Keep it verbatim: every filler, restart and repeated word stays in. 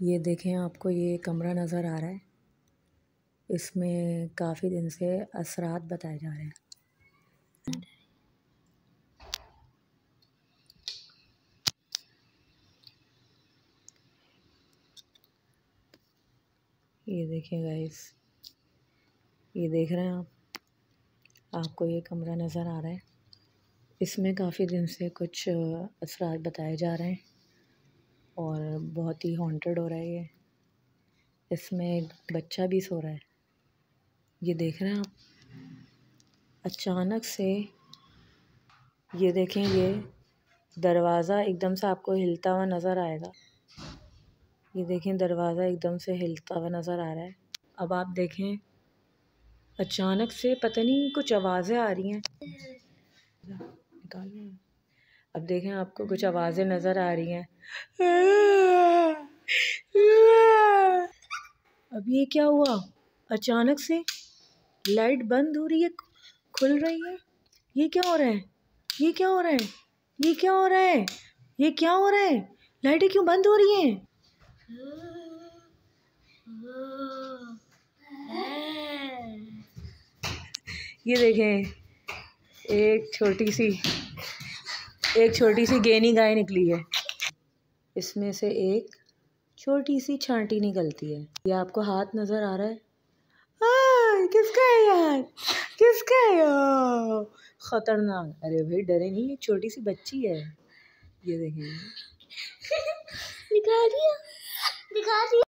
ये देखें, आपको ये कमरा नज़र आ रहा है। इसमें काफ़ी दिन से असरात बताए जा रहे हैं। ये देखें गाइस, ये देख रहे हैं आप, आपको ये कमरा नज़र आ रहा है। इसमें काफ़ी दिन से कुछ असरात बताए जा रहे हैं और बहुत ही हॉन्टेड हो रहा है ये। इसमें एक बच्चा भी सो रहा है। ये देख रहे हैं आप, अचानक से ये देखें, ये दरवाज़ा एकदम से आपको हिलता हुआ नज़र आएगा। ये देखें, दरवाज़ा एकदम से हिलता हुआ नज़र आ रहा है। अब आप देखें, अचानक से पता नहीं कुछ आवाज़ें आ रही हैं। निकालना। अब देखें, आपको कुछ आवाज़ें नज़र आ रही हैं। अब ये क्या हुआ? अचानक से लाइट बंद हो रही है, खुल रही है। ये क्या हो रहा है? ये क्या हो रहा है? ये क्या हो रहा है? ये क्या हो रहा है? लाइटें क्यों बंद हो रही हैं? ये देखें, एक छोटी सी एक छोटी सी गेनी गाय निकली है। इसमें से एक छोटी सी छांटी निकलती है। ये आपको हाथ नज़र आ रहा है? आ, किसका है यार? किसका है यार? खतरनाक। अरे भाई डरे नहीं, एक छोटी सी बच्ची है। ये देखें, दिखा दिया दिखा दिया